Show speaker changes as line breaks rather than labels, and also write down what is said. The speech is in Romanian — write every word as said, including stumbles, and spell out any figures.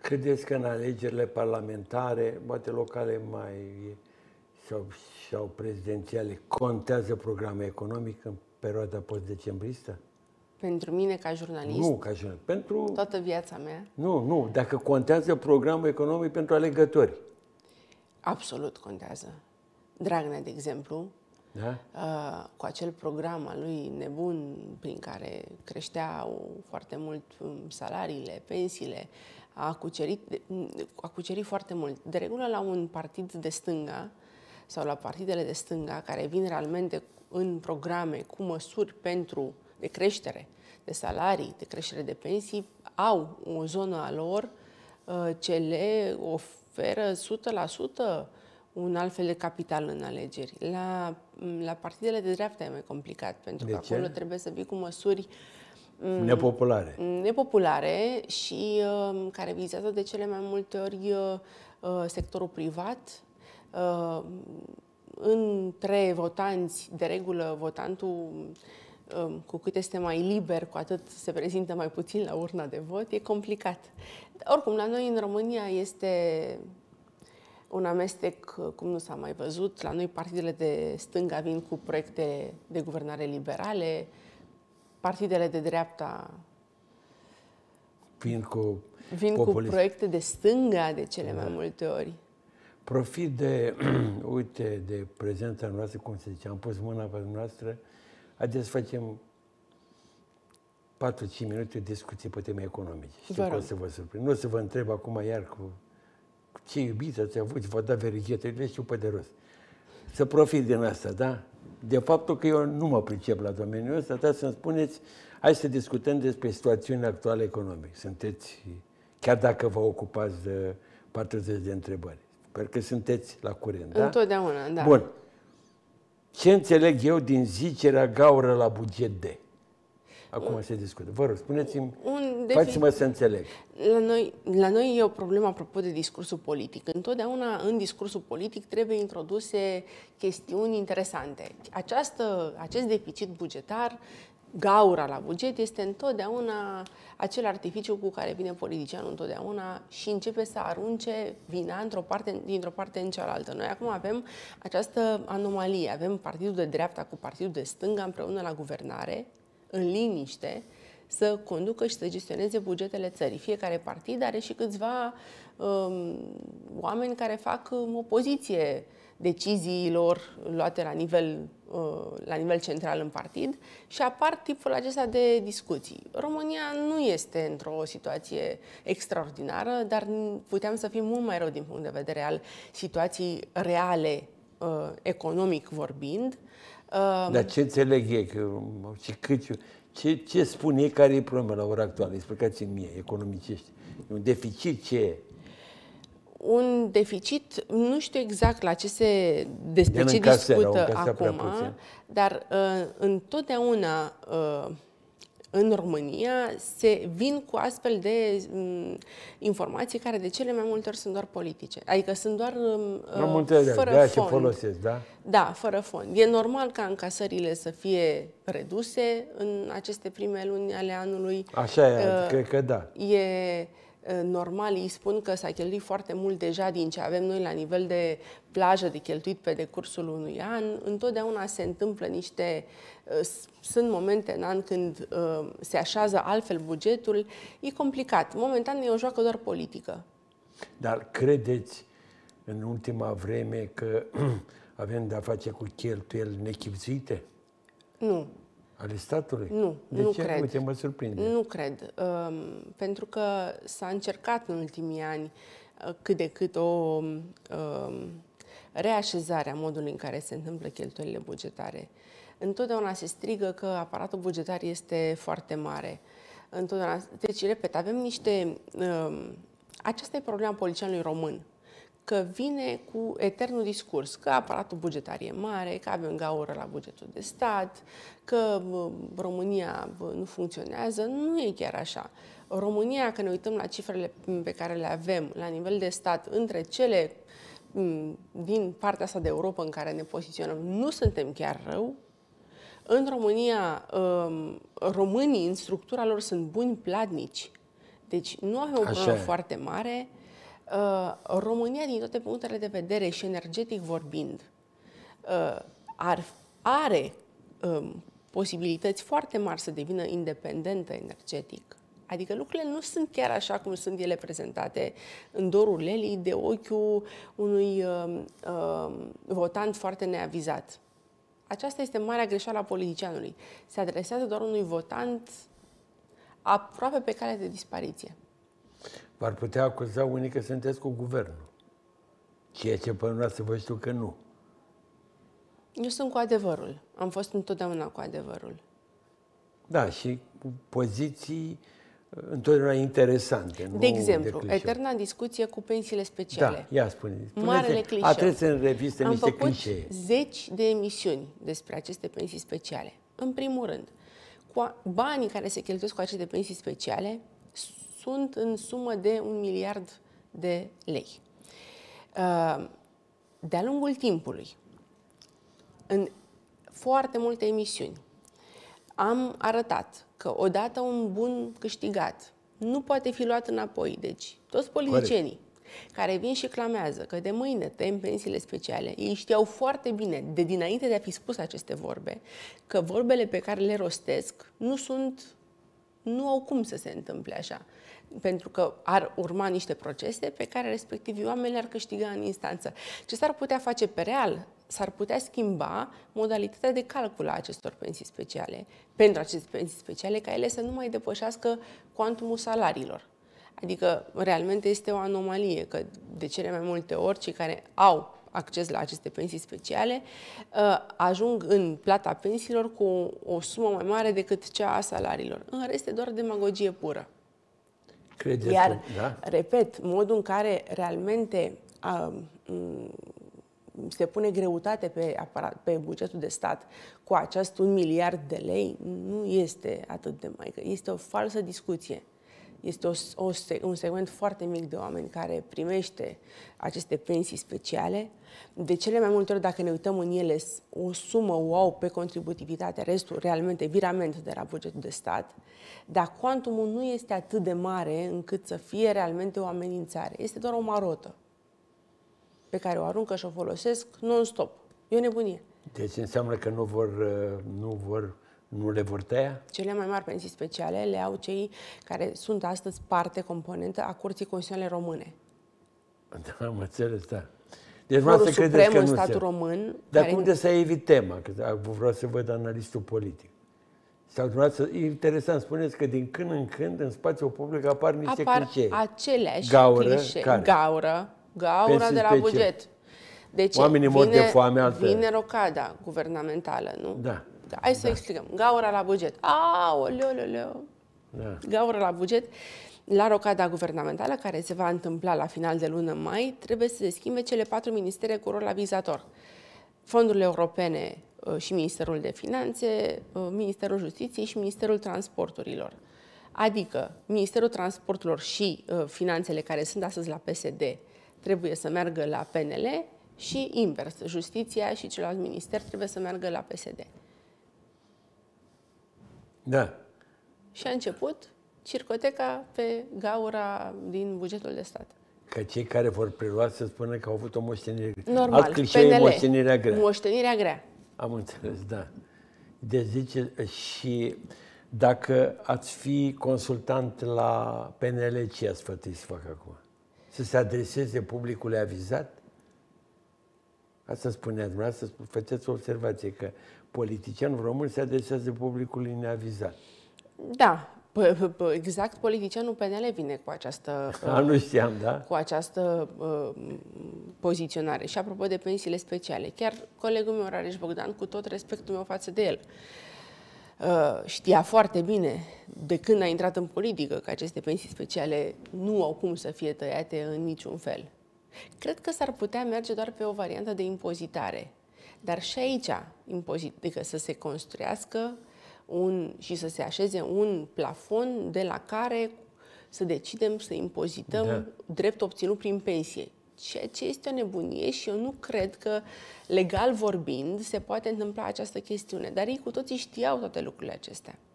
Credeți că în alegerile parlamentare, poate locale mai sau, sau prezidențiale, contează programul economic în perioada post-decembristă?
Pentru mine, ca jurnalist?
Nu, ca jurnalist. Pentru...
Toată viața mea?
Nu, nu. Dacă contează programul economic pentru alegători.
Absolut contează. Dragnea, de exemplu,
da?
uh, cu acel program al lui nebun prin care creșteau foarte mult salariile, pensiile, a cucerit, a cucerit foarte mult. De regulă, la un partid de stânga sau la partidele de stânga care vin realmente în programe cu măsuri pentru de creștere, de salarii, de creștere de pensii, au o zonă a lor uh, ce le oferă o sută la sută un alt fel de capital în alegeri. La, la partidele de dreapta e mai complicat, pentru
de
că
ce?
acolo trebuie să vii cu măsuri
nepopulare.
nepopulare și uh, care vizează de cele mai multe ori uh, sectorul privat. Uh, între votanți, de regulă, votantul uh, cu cât este mai liber, cu atât se prezintă mai puțin la urna de vot, e complicat. Oricum, la noi în România este un amestec cum nu s-a mai văzut. La noi partidele de stânga vin cu proiecte de guvernare liberale, partidele de dreapta
vin cu,
vin cu proiecte de stânga de cele da. mai multe ori.
Profit de, uite, de prezența noastră, cum se zice, am pus mâna pe noastră, haideți să facem patru cinci minute discuții pe teme economice. Știu că o să vă surprind. Nu o să vă întreb acum iar cu, cu ce iubiți ați avut, vă da verighetă, le știu pe de rost. Să profit din asta, da? De faptul că eu nu mă pricep la domeniul ăsta, dar să-mi spuneți, hai să discutăm despre situațiunea actuală economică. Sunteți, chiar dacă vă ocupați de patruzeci de întrebări. Sper că sunteți la curent, da?
Întotdeauna, da.
Bun. Ce înțeleg eu din zicerea gaură la buget de? Acum un, se discută. Vă rog, spuneți-mi, faceți-mă să înțeleg.
La noi, la noi e o problemă apropo de discursul politic. Întotdeauna în discursul politic trebuie introduse chestiuni interesante. Această, acest deficit bugetar, gaura la buget, este întotdeauna acel artificiu cu care vine politicianul întotdeauna și începe să arunce vina într-o parte, dintr-o parte în cealaltă. Noi acum avem această anomalie. Avem partidul de dreapta cu partidul de stânga împreună la guvernare, în liniște, să conducă și să gestioneze bugetele țării. Fiecare partid are și câțiva um, oameni care fac um, opoziție deciziilor luate la nivel, uh, la nivel central în partid și apar tipul acesta de discuții. România nu este într-o situație extraordinară, dar puteam să fim mult mai rău din punct de vedere al situației reale, uh, economic vorbind.
Uh, Dar ce înțeleg e? Că, și cât, ce, ce spune ei care e problema la ora actuală? Explicați-mi mie, economiciști. Un deficit ce e?
Un deficit, nu știu exact la ce se despre ce discută acum, dar uh, întotdeauna uh, în România se vin cu astfel de um, informații care de cele mai multe ori sunt doar politice. Adică sunt doar uh, fără
de
fond.
Ce folosesc, da?
Da, fără fond. E normal ca încasările să fie reduse în aceste prime luni ale anului.
Așa e, uh, cred că da.
E normal, îi spun că s-a cheltuit foarte mult deja din ce avem noi la nivel de plajă de cheltuit pe decursul unui an. Întotdeauna se întâmplă niște... Sunt momente în an când uh, se așează altfel bugetul. E complicat. Momentan e o joacă doar politică.
Dar credeți în ultima vreme că avem de-a face cu cheltuieli nechipzuite?
Nu.
Ale statului?
Nu,
de
nu
ce?
cred.
Uite, mă surprinde.
Nu cred. Um, pentru că s-a încercat în ultimii ani uh, cât de cât o um, reașezare a modului în care se întâmplă cheltuielile bugetare. Întotdeauna se strigă că aparatul bugetar este foarte mare. Întotdeauna... Deci, repet, avem niște... Um, aceasta e problema politicianului român. Că vine cu eternul discurs că aparatul bugetar e mare, că avem gaură la bugetul de stat, că România nu funcționează. Nu e chiar așa. România, că ne uităm la cifrele pe care le avem la nivel de stat între cele din partea asta de Europa în care ne poziționăm, nu suntem chiar rău. În România, românii în structura lor sunt buni platnici. Deci nu avem o
Așa
problemă
e.
foarte mare. Uh, România, din toate punctele de vedere și energetic vorbind, uh, ar, are um, posibilități foarte mari să devină independentă energetic. Adică lucrurile nu sunt chiar așa cum sunt ele prezentate în dorul lelii de ochiul unui uh, uh, votant foarte neavizat. Aceasta este marea greșeală a politicianului. Se adresează doar unui votant aproape pe cale de dispariție.
V-ar putea acuza unii că sunteți cu guvernul. Ceea ce până să vă știu că nu.
Eu sunt cu adevărul. Am fost întotdeauna cu adevărul.
Da, și cu poziții întotdeauna interesante.
De exemplu,
de clișeu.
eterna discuție cu pensiile speciale.
Da, ia spune.
Marele clișeu.
A trebuit în revistă
Am
niște
făcut
clișee.
zeci de emisiuni despre aceste pensii speciale. În primul rând, cu banii care se cheltuiesc cu aceste pensii speciale sunt în sumă de un miliard de lei. De-a lungul timpului, în foarte multe emisiuni, am arătat că odată un bun câștigat nu poate fi luat înapoi. Deci, toți politicienii Corect. care vin și clamează că de mâine tăiem pensiile speciale, ei știau foarte bine, de dinainte de a fi spus aceste vorbe, că vorbele pe care le rostesc nu sunt, nu au cum să se întâmple așa. Pentru că ar urma niște procese pe care respectivii oameni le-ar câștiga în instanță. Ce s-ar putea face pe real? S-ar putea schimba modalitatea de calcul a acestor pensii speciale, pentru aceste pensii speciale, ca ele să nu mai depășească cuantumul salariilor. Adică, realmente este o anomalie că de cele mai multe ori cei care au acces la aceste pensii speciale ajung în plata pensiilor cu o sumă mai mare decât cea a salariilor. În rest, este doar demagogie pură.
Credeți
Iar,
că, da?
repet, modul în care realmente a, se pune greutate pe, aparat, pe bugetul de stat cu acest un miliard de lei nu este atât de maică. Este o falsă discuție. Este o, o, un segment foarte mic de oameni care primește aceste pensii speciale. De cele mai multe ori, dacă ne uităm în ele, o sumă o au pe contributivitate, restul realmente virament de la bugetul de stat, dar cuantumul nu este atât de mare încât să fie realmente o amenințare. Este doar o marotă pe care o aruncă și o folosesc non-stop. E o nebunie.
Deci înseamnă că nu vor, nu vor, nu le vor tăia?
Cele mai mari pensii speciale le au cei care sunt astăzi parte componentă a Curții Constituționale Române.
Da, am înțeles, da. Deci
Forul
să
Suprem
că
în
nu
statul
se...
român.
Dar
care...
cum de să evit tema? Că vreau să văd analistul politic. Sau dumneavoastră, e interesant, spuneți că din când în când în spațiul public apar niște
apar
clișee.
aceleași
Gaură,
clișee.
care?
Gaură, gaură
Pensii
de la
speciale.
buget. Deci
Oamenii mor de foame, altfel.
Vine rocada guvernamentală, nu?
Da.
Da, hai să
da.
explicăm. Gaura la buget. Aoleu, leu.
Da.
Gaura la buget. La rocada guvernamentală, care se va întâmpla la final de lună mai, trebuie să se schimbe cele patru ministere cu rol avizator. Fondurile europene și Ministerul de Finanțe, Ministerul Justiției și Ministerul Transporturilor. Adică Ministerul Transporturilor și Finanțele, care sunt astăzi la P S D, trebuie să meargă la P N L și invers. Justiția și celălalt minister trebuie să meargă la P S D.
Da.
Și a început circoteca pe gaura din bugetul de stat.
Că cei care vor prelua să spună că au avut o moștenire grea.
Normal,
Alt clișeu e moștenirea grea.
Moștenirea grea.
Am înțeles, da. Deci zice, și dacă ați fi consultant la P N L, ce ați sfătui să facă acum? Să se adreseze publicului avizat? Asta spuneați, dumneavoastră, faceți o observație că politicianul român se adresează publicului neavizat.
Da, exact politicianul P N L vine cu această,
A, nu știam, da?
cu această uh, poziționare. Și apropo de pensiile speciale, chiar colegul meu, Rareș Bogdan, cu tot respectul meu față de el, uh, știa foarte bine de când a intrat în politică că aceste pensii speciale nu au cum să fie tăiate în niciun fel. Cred că s-ar putea merge doar pe o variantă de impozitare. Dar și aici, impozit, adică să se construiască un, și să se așeze un plafon de la care să decidem să impozităm
da. drept
obținut prin pensie. Ceea ce este o nebunie și eu nu cred că, legal vorbind, se poate întâmpla această chestiune. Dar ei cu toții știau toate lucrurile acestea.